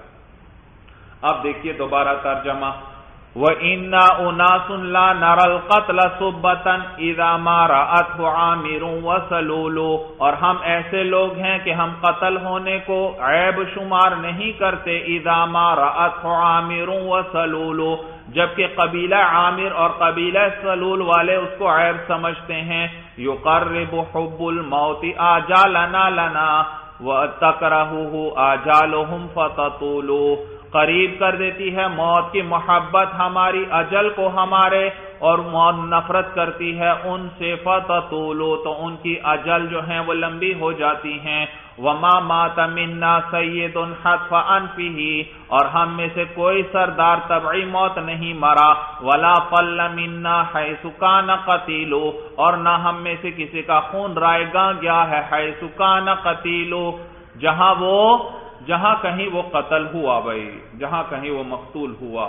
اب دیکھیے دوبارہ ترجمہ، وَإِنَّا أُنَاسٌ لَا نَرَى الْقَتْلَ صُبَّةً إِذَا مَا رَأَتْهُ عَامِرٌ وَسَلُولُ، اور ہم ایسے لوگ ہیں کہ ہم قتل ہونے کو عیب شمار نہیں کرتے، إِذَا مَا رَأَتْهُ عَامِرٌ وَسَلُولُ، جبکہ قبیلہ عامر اور قبیلہ سلول والے اس کو عیب سمجھتے ہیں۔ يُقَرِّبُ حُبُّ الْمَوْتِ آجَالَنَا لَنَا وَتَكْرَهُهُ آجَالُهُمْ فَتَطُولُ، قریب کر دیتی ہے موت کی محبت ہماری اجل کو ہمارے، اور موت نفرت کرتی ہے ان سے، فَتَطُولُ، تو ان کی اجل جو ہیں وہ لمبی ہو جاتی ہیں۔ وَمَا مَاتَ مِنَّا سَيِّدٌ حَتْفَ أَنفِهِ، اور ہم میں سے کوئی سردار طبعی موت نہیں مرا، وَلَا طَلَّ مِنَّا حَيْثُ كَانَ قَتِيلُ، اور نہ ہم میں سے کسی کا خون رائگاں گیا ہے، حَيْثُ كَانَ قَتِيلُ، جہاں وہ جہاں کہیں وہ قتل ہوا، بھائی جہاں کہیں وہ مقتول ہوا۔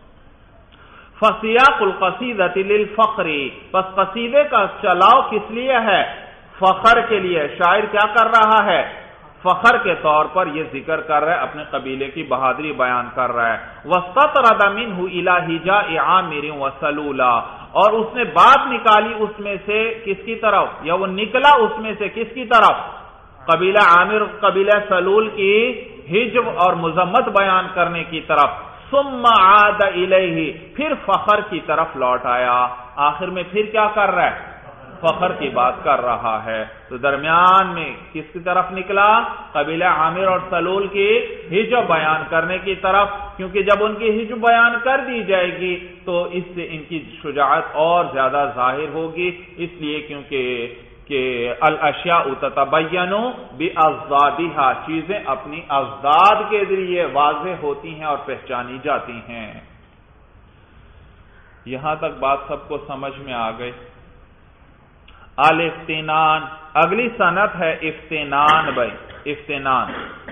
فَسِيَاقُ الْقَصِيدَةِ لِلْفَخْرِ، پس قصیدے کا چلاؤ کس لیے ہے؟ فخر کے لیے۔ شاعر کیا کر رہا ہے؟ فخر کے طور پر یہ ذکر کر رہا ہے، اپنے قبیلے کی بہادری بیان کر رہا ہے۔ وَاسْتَطْرَدَ مِنْهُ إِلَى هِجَاءِ عَامِرٍ وَسَلُولَ، اور اس نے بات نکالی اس میں سے کس کی طرف، یا وہ نکلا اس میں سے کس کی طرف؟ قبیلہ عامر قبیلہ سلول کی ہجو اور مذمت بیان کرنے کی طرف۔ ثم عاد الیہ، پھر فخر کی طرف لوٹ آیا، آخر میں پھر کیا کر رہا ہے؟ فخر کی بات کر رہا ہے۔ تو درمیان میں کس کی طرف نکلا؟ قبیلہ عامر اور سلول کی ہجو بیان کرنے کی طرف، کیونکہ جب ان کی ہجو بیان کر دی جائے گی تو اس سے ان کی شجاعت اور زیادہ ظاہر ہوگی، اس لیے کیونکہ کہ الاشیاء تتبین باضدادها، چیزیں اپنی اضداد کے ذریعے واضح ہوتی ہیں اور پہچانی جاتی ہیں۔ یہاں تک بات سب کو سمجھ میں آ گئی۔ الافتنان، اگلی صنعت ہے افتنان، بھائی افتنان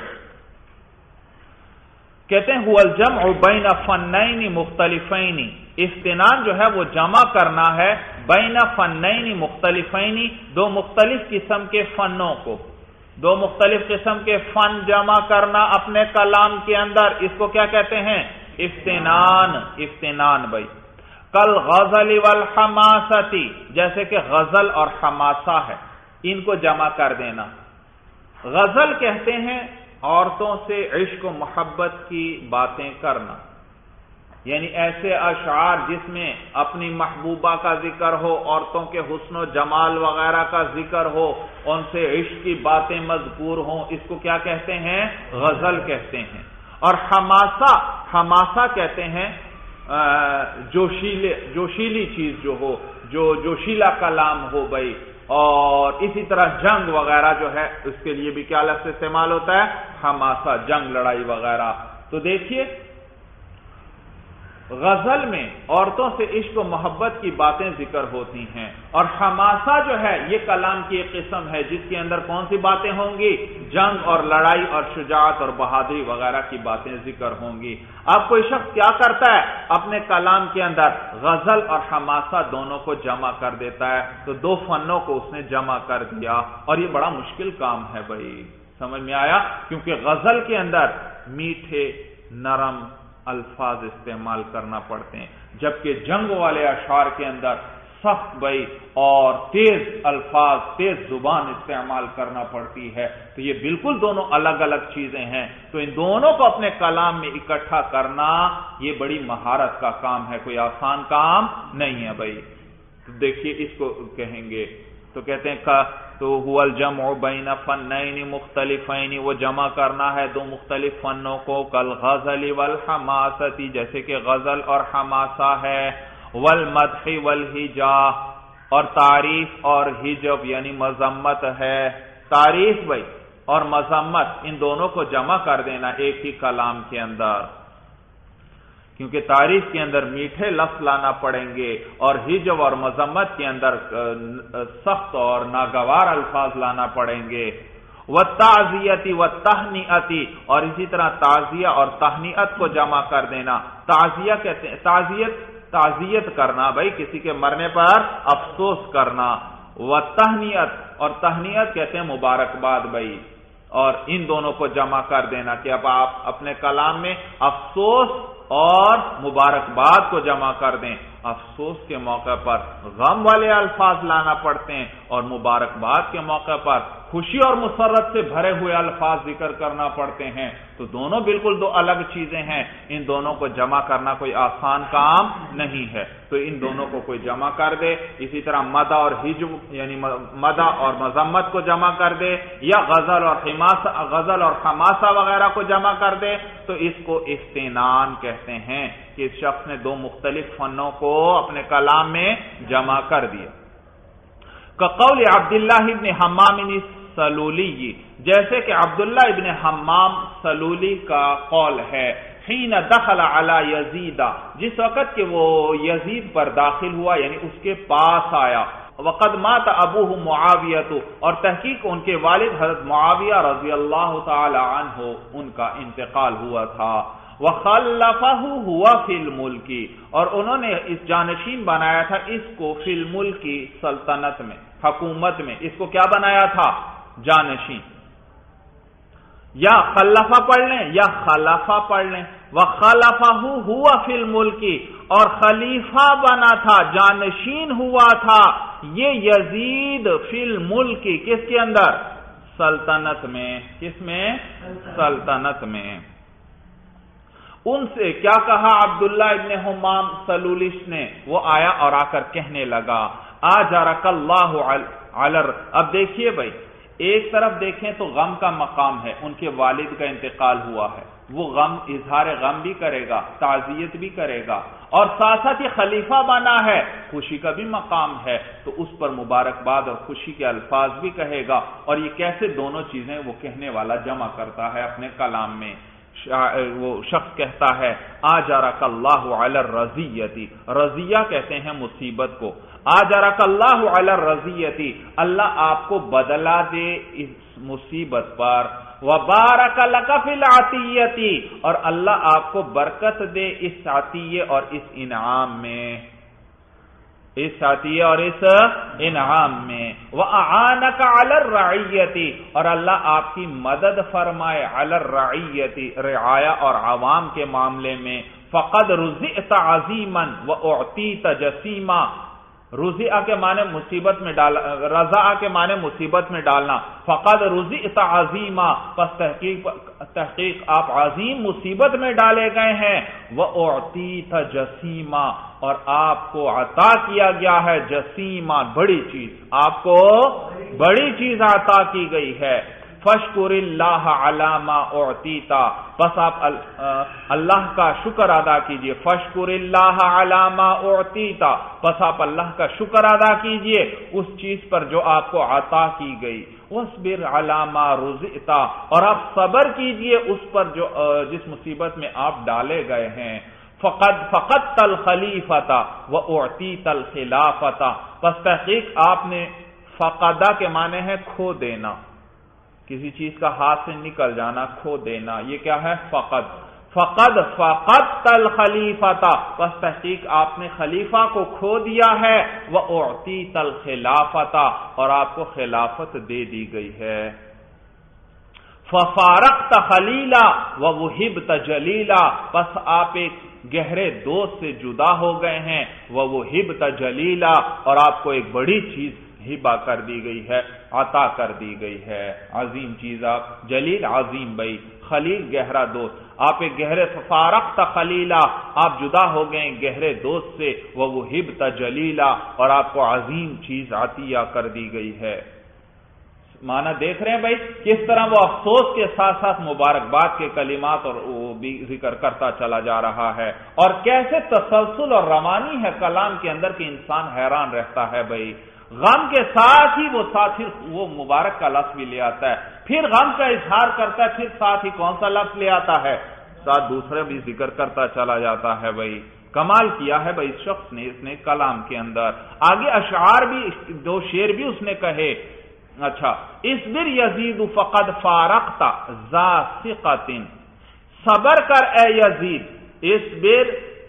کہتے ہیں هو الجمع بین فنین مختلفین، افتنان جو ہے وہ جمع کرنا ہے بین فنین مختلفین، دو مختلف قسم کے فنوں کو، دو مختلف قسم کے فن جمع کرنا اپنے کلام کے اندر، اس کو کیا کہتے ہیں؟ افتنان، افتنان بھائی۔ کل غزل والحماستی، جیسے کہ غزل اور حماسہ ہے، ان کو جمع کر دینا۔ غزل کہتے ہیں عورتوں سے عشق و محبت کی باتیں کرنا، یعنی ایسے اشعار جس میں اپنی محبوبہ کا ذکر ہو، عورتوں کے حسن و جمال وغیرہ کا ذکر ہو، ان سے عشق کی باتیں مذکور ہوں، اس کو کیا کہتے ہیں؟ غزل کہتے ہیں۔ اور حماسہ، حماسہ کہتے ہیں جوشیلے جوشیلی چیز جو ہو، جو جوشیلا کلام ہو بھائی، اور اسی طرح جنگ وغیرہ جو ہے اس کے لیے بھی کیا لفظ استعمال ہوتا ہے؟ حماسہ، جنگ لڑائی وغیرہ۔ تو دیکھیے غزل میں عورتوں سے عشق و محبت کی باتیں ذکر ہوتی ہیں، اور حماسہ جو ہے یہ کلام کی ایک قسم ہے جس کے اندر کون سی باتیں ہوں گی؟ جنگ اور لڑائی اور شجاعت اور بہادری وغیرہ کی باتیں ذکر ہوں گی۔ اب کوئی شخص کیا کرتا ہے؟ اپنے کلام کے اندر غزل اور حماسہ دونوں کو جمع کر دیتا ہے، تو دو فنوں کو اس نے جمع کر دیا، اور یہ بڑا مشکل کام ہے بھائی، سمجھ میں آیا؟ کیونکہ غزل کے اندر میٹھے نرم الفاظ استعمال کرنا پڑتے ہیں، جبکہ جنگ والے اشعار کے اندر سخت بھائی اور تیز الفاظ، تیز زبان استعمال کرنا پڑتی ہے۔ تو یہ بالکل دونوں الگ الگ چیزیں ہیں، تو ان دونوں کو اپنے کلام میں اکٹھا کرنا یہ بڑی مہارت کا کام ہے، کوئی آسان کام نہیں ہے بھائی۔ تو دیکھیے اس کو کہیں گے تو کہتے ہیں تو هو الجمع بین فنین مختلفین، وہ جمع کرنا ہے دو مختلف فنوں کو، کالغزل والحماستی، جیسے کہ غزل اور حماسہ ہے، والمدح والہجا، اور تعریف اور ہجب یعنی مذمت ہے، تعریف بھائی اور مذمت ان دونوں کو جمع کر دینا ایک ہی کلام کے اندر، کیونکہ تعریف کے اندر میٹھے لفظ لانا پڑیں گے اور ہجو اور مذمت کے اندر سخت اور ناگوار الفاظ لانا پڑیں گے۔ والتعزیتی والتہنئتی، اور اسی طرح تعزیہ اور تہنئت کو جمع کر دینا۔ تعزیہ کہتے ہیں تعزیت تعزیت کرنا بھائی، کسی کے مرنے پر افسوس کرنا، والتہنئت اور تہنئت کہتے ہیں مبارکباد بھائی، اور ان دونوں کو جمع کر دینا کہ اب آپ اپنے کلام میں افسوس اور مبارکباد کو جمع کر دیں۔ افسوس کے موقع پر غم والے الفاظ لانا پڑتے ہیں، اور مبارکباد کے موقع پر خوشی اور مسرت سے بھرے ہوئے الفاظ ذکر کرنا پڑتے ہیں، تو دونوں بالکل دو الگ چیزیں ہیں، ان دونوں کو جمع کرنا کوئی آسان کام نہیں ہے، تو ان دونوں کو کوئی جمع کر دے۔ اسی طرح مدح اور ہجو یعنی مدح اور مذمت کو جمع کر دے، یا غزل اور حماسہ غزل اور حماسہ وغیرہ کو جمع کر دے، تو اس کو استینان کہتے ہیں کہ اس شخص نے دو مختلف فنوں کو اپنے کلام میں جمع کر دیا۔ کقول عبداللہ ابن حمام سلولی، جیسے کہ عبداللہ ابن حمام سلولی کا قول ہے، حین دخل علی یزید، جس وقت کہ وہ یزید پر داخل ہوا یعنی اس کے پاس آیا، وقد مات ابوہ معاویہ، اور تحقیق ان کے والد حضرت معاویہ رضی اللہ تعالی عنہ ان کا انتقال ہوا تھا، وخلفہ ہوا فی الملک، اور انہوں نے اس جانشین بنایا تھا اس کو فی الملک سلطنت میں، حکومت میں، اس کو کیا بنایا تھا؟ جانشین۔ یا خلفہ پڑھ لیں یا خلفہ پڑھ لیں، وخلفہ ہوا فی الملک، اور خلیفہ بنا تھا، جانشین ہوا تھا یہ یزید فی الملک، کس کے اندر؟ سلطنت میں۔ کس میں؟ سلطنت میں۔ ان سے کیا کہا عبداللہ ابن حمام سلولش نے؟ وہ آیا اور آ کر کہنے لگا آجرک اللہ علی، اب دیکھیے بھائی، ایک طرف دیکھیں تو غم کا مقام ہے، ان کے والد کا انتقال ہوا ہے، وہ غم اظہار غم بھی کرے گا، تعزیت بھی کرے گا، اور ساتھ ساتھ یہ خلیفہ بنا ہے، خوشی کا بھی مقام ہے، تو اس پر مبارکباد اور خوشی کے الفاظ بھی کہے گا، اور یہ کیسے دونوں چیزیں وہ کہنے والا جمع کرتا ہے اپنے کلام میں۔ وہ شخص کہتا ہے آجرک اللہ علی الرزیتی، رضیہ کہتے ہیں مصیبت کو، آجرک اللہ علی الرزیتی، اللہ آپ کو بدلہ دے اس مصیبت پر، وبارک لک فی العطیتی، اور اللہ آپ کو برکت دے اس عطیے اور اس انعام میں۔ اس عطیہ اور اس انعام میں۔ وَأَعَانَكَ عَلَى الرَّعِيَّةِ، اور اللہ آپ کی مدد فرمائے علی الرعیت، رعایا اور عوام کے معاملے میں۔ فَقَدْ رُزِئْتَ عَظِيمًا وَأُعْطِيتَ جَسِيمًا، رزیع کے معنی مصیبت میں ڈالا، رضا کے معنی مصیبت میں ڈالنا۔ فقد رزقت عظیما، پس تحقیق تحقیق آپ عظیم مصیبت میں ڈالے گئے ہیں۔ وَأُعْطِيتَ جَسِيمًا، اور آپ کو عطا کیا گیا ہے جسیما، بڑی چیز، آپ کو بڑی چیز عطا کی گئی ہے۔ فَاشْكُرِ اللَّهَ عَلَى مَا أُعْطِيتَ، بس آپ اللہ کا شکر ادا کیجئے۔ فَاشْكُرِ اللَّهَ عَلَى مَا أُعْطِيتَ، بس آپ اللہ کا شکر ادا کیجئے اس چیز پر جو آپ کو عطا کی گئی۔ وَاصْبِرْ عَلَى مَا رُزِقْتَ، اور آپ صبر کیجئے اس پر جو جس مصیبت میں آپ ڈالے گئے ہیں۔ فقد فقدت الخلیفۃ وأعطیت الخلافۃ، پس تحقیق آپ نے، فقدہ کے معنی ہے کھو دینا، کسی چیز کا ہاتھ سے نکل جانا، کھو دینا، یہ کیا ہے؟ فقد۔ فقد فقدت الخلیفۃ، پس تحقیق آپ نے خلیفہ کو کھو دیا ہے۔ وأعطیت الخلافۃ، اور آپ کو خلافت دے دی گئی ہے۔ ففارقت خلیلا ووہبت جلیلا، پس آپ ایک گہرے دوست سے جدا ہو گئے ہیں۔ ووہبت جلیلا، اور آپ کو ایک بڑی چیز ہبہ کر دی گئی ہے، عطا کر دی گئی ہے، عظیم چیز آپ، جلیل عظیم بھائی، خلیل گہرا دوست، آپ ایک گہرے، فارقت خلیلا، آپ جدا ہو گئے گہرے دوست سے، ووہبت جلیلا، اور آپ کو عظیم چیز عطیہ کر دی گئی ہے۔ معنی دیکھ رہے ہیں بھائی کس طرح وہ افسوس کے ساتھ ساتھ مبارکباد کے کلمات اور وہ بھی ذکر کرتا چلا جا رہا ہے، اور کیسے تسلسل اور روانی ہے کلام کے اندر کہ انسان حیران رہتا ہے بھائی۔ غم کے ساتھ ہی وہ ساتھ ہی وہ مبارک کا لفظ بھی لے آتا ہے، پھر غم کا اظہار کرتا ہے، پھر ساتھ ہی کون سا لفظ لے آتا ہے؟ ساتھ دوسرے بھی ذکر کرتا چلا جاتا ہے بھائی۔ کمال کیا ہے بھائی اس شخص نے، اس نے کلام کے اندر آگے اشعار بھی، دو شعر بھی اس نے کہے۔ اچھا، اصبر یزید فقد فارقت ذا ثقۃ، صبر کر اے یزید، اصبر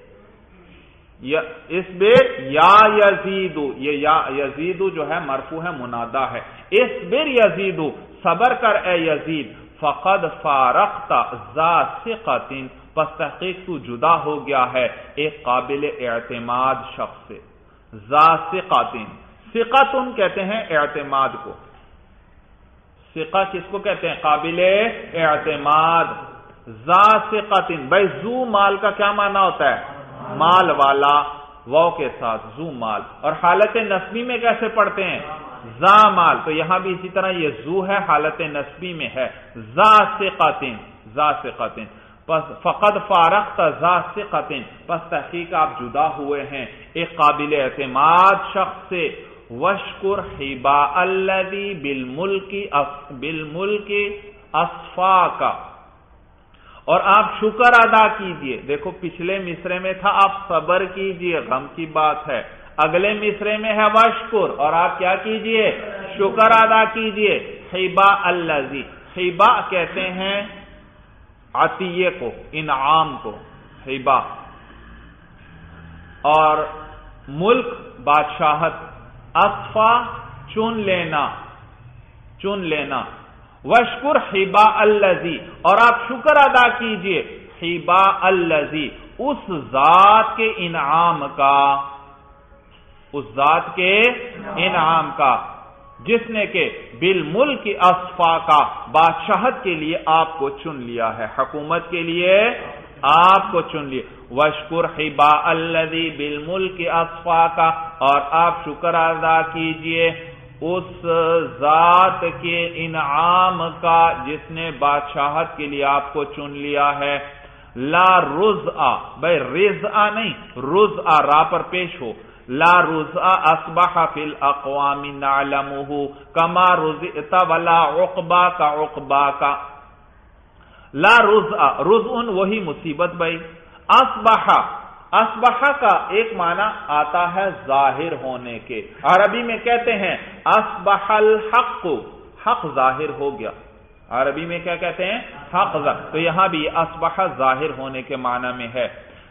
اصبر یا یزید، یہ یا یزید جو ہے مرفوع ہے، منادا ہے۔ اصبر یزید، صبر کر اے یزید، فقد فارقت ذا ثقۃ، پس تحقیق تو جدا ہو گیا ہے ایک قابل اعتماد شخص سے۔ ذا ثقۃ، ثقۃ کہتے ہیں اعتماد کو، ثقہ کس کو کہتے ہیں؟ قابل اعتماد۔ ذا ثقۃ، بھائی ذو مال کا کیا معنی ہوتا ہے؟ مال والا، واو کے ساتھ ذو مال، اور حالت نسبی میں کیسے پڑھتے ہیں؟ ذا مال، تو یہاں بھی اسی طرح یہ ذو ہے، حالت نسبی میں ہے۔ ذا ثقۃ، ذا ثقۃ، پس فقد فارقت ذا ثقۃ، پس تحقیق آپ جدا ہوئے ہیں ایک قابل اعتماد شخص سے۔ وَاشْكُرْ حِبَاءَ الَّذِي بِالْمُلْكِ بِالْمُلْكِ أَصْفَاكَ، اور آپ شکر ادا کیجئے۔ دیکھو پچھلے مصرے میں تھا آپ صبر کیجئے، غم کی بات ہے، اگلے مصرے میں ہے وَاشْكُرْ، اور آپ کیا کیجئے؟ شکر ادا کیجئے۔ حِبَاءَ الَّذِي، حِبَاء کہتے ہیں عطیے کو، انعام کو، حِبَاء، اور ملک بادشاہت، اصفا چن لینا، چن لینا۔ وَاشْكُرْ حِبَاءَ الَّذِي، اور آپ شکر ادا کیجئے حِبَاءَ الَّذِي، اس ذات کے انعام کا، اس ذات کے انعام کا جس نے کہ بالملک اصفا کا، بادشاہت کے لیے آپ کو چن لیا ہے، حکومت کے لیے آپ کو چن لیا۔ وَاشْكُرْ حِبَاءَ الَّذِي بِالْمُلْكِ أَصْفَاكَ، اور آپ شکر ادا کیجئے اس ذات کے انعام کا جس نے بادشاہت کے لیے آپ کو چن لیا ہے۔ لا رزء، بھائی رزء نہیں، رزء را پر پیش ہو، لا رزء اصبح فی الاقوام نعلمہ کما رزئت ولا عقباک عقباک۔ لا رزء، رزء وہی مصیبت بھائی، اصبح، اصبح کا ایک معنی آتا ہے ظاہر ہونے کے، عربی میں کہتے ہیں اصبح الحق، حق ظاہر ہو گیا، عربی میں کیا کہتے ہیں؟ حق ظاہر، تو یہاں بھی اصبح ظاہر ہونے کے معنی میں ہے۔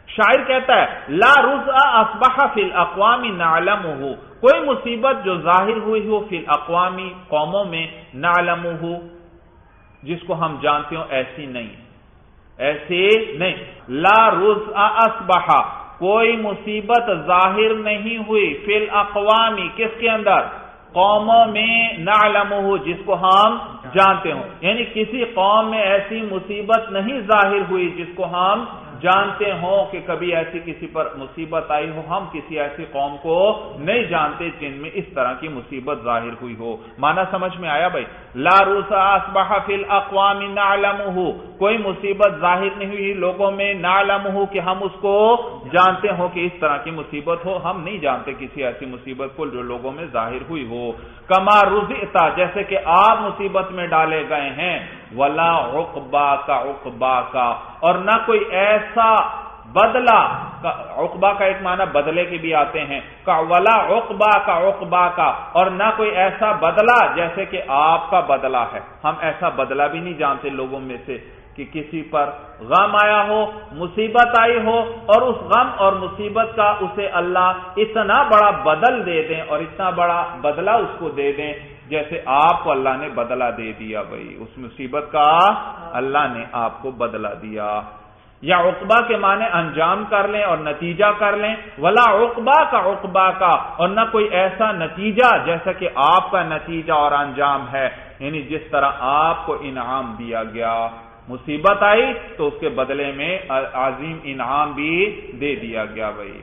شاعر کہتا ہے لا رزء اصبح فی الاقوام نعلمہ، کوئی مصیبت جو ظاہر ہوئی ہو فی الاقوام قوموں میں، نعلمہ جس کو ہم جانتے ہوں، ایسی نہیں، ایسی نہیں۔ لا رزء اصبح، کوئی مصیبت ظاہر نہیں ہوئی فی الاقوام، کس کے اندر؟ قوموں میں، نعلمہ جس کو ہم جانتے ہوں، یعنی کسی قوم میں ایسی مصیبت نہیں ظاہر ہوئی جس کو ہم جانتے ہوں کہ کبھی ایسی کسی پر مصیبت آئی ہو، ہم کسی ایسی قوم کو نہیں جانتے جن میں اس طرح کی مصیبت ظاہر ہوئی ہو۔ معنی سمجھ میں آیا بھائی؟ لا رزء اصبح فی الاقوام نعلمہ، کوئی مصیبت ظاہر نہیں ہوئی لوگوں میں، نعلمہ کہ ہم اس کو جانتے ہوں کہ اس طرح کی مصیبت ہو، ہم نہیں جانتے کسی ایسی مصیبت کو جو لوگوں میں ظاہر ہوئی ہو۔ کما رزئت، جیسے کہ آپ مصیبت میں ڈالے گئے ہیں، ولا عقبا کا عقبا کا، اور نہ کوئی ایسا بدلہ، عقبہ کا ایک معنی بدلے کے بھی آتے ہیں، ولا عقبا کا عقبا کا، اور نہ کوئی ایسا بدلہ جیسے کہ آپ کا بدلہ ہے۔ ہم ایسا بدلہ بھی نہیں جانتے لوگوں میں سے کہ کسی پر غم آیا ہو، مصیبت آئی ہو، اور اس غم اور مصیبت کا اسے اللہ اتنا بڑا بدل دے دیں اور اتنا بڑا بدلہ اس کو دے دیں جیسے آپ کو اللہ نے بدلہ دے دیا۔ بھائی اس مصیبت کا اللہ نے آپ کو بدلہ دیا۔ یا عقبہ کے معنی انجام کر لیں اور نتیجہ کر لیں، ولا عقبہ کا عقبہ کا، اور نہ کوئی ایسا نتیجہ جیسا کہ آپ کا نتیجہ اور انجام ہے، یعنی جس طرح آپ کو انعام دیا گیا، مصیبت آئی تو اس کے بدلے میں عظیم انعام بھی دے دیا گیا۔ بھائی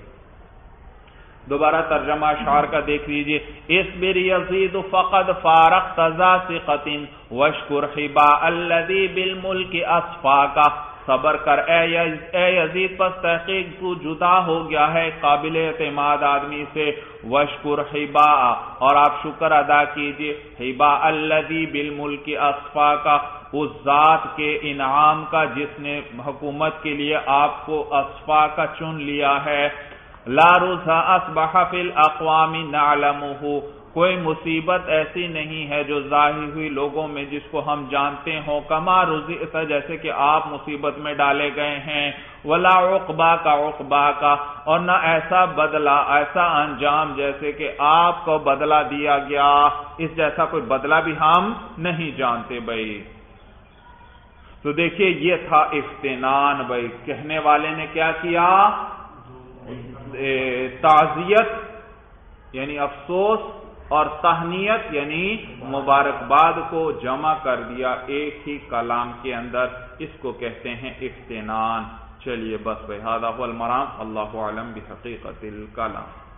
دوبارہ ترجمہ اشعار کا دیکھ لیجئے، اصبر یزید فقد فارقت ذا ثقۃ واشکر حباء الذی بالملک اصفاک، صبر کر اے یزید، پس تحقیق تو جدا ہو گیا ہے قابل اعتماد آدمی سے، واشکر حباء، اور آپ شکر ادا کیجئے، حباء الذی بالملک اصفاک، اس ذات کے انعام کا جس نے حکومت کے لیے آپ کو اصفا کا چن لیا ہے۔ لا رزء اصبح فی الاقوام نعلمہ، کوئی مصیبت ایسی نہیں ہے جو ظاہر ہوئی لوگوں میں جس کو ہم جانتے ہوں، کما رزئت جیسے کہ آپ مصیبت میں ڈالے گئے ہیں، ولا عقبہ کا عقبہ کا، اور نہ ایسا بدلہ، ایسا انجام جیسے کہ آپ کو بدلہ دیا گیا، اس جیسا کوئی بدلہ بھی ہم نہیں جانتے۔ بھائی تو دیکھیے یہ تھا افتنان۔ بھائی کہنے والے نے کیا کیا؟ تعزیت یعنی افسوس اور تہنیت یعنی مبارکباد کو جمع کر دیا ایک ہی کلام کے اندر، اس کو کہتے ہیں افتنان۔ چلیے بس بھائی، ھذا ھو المرام، اللہ اعلم بحقیقت الکلام۔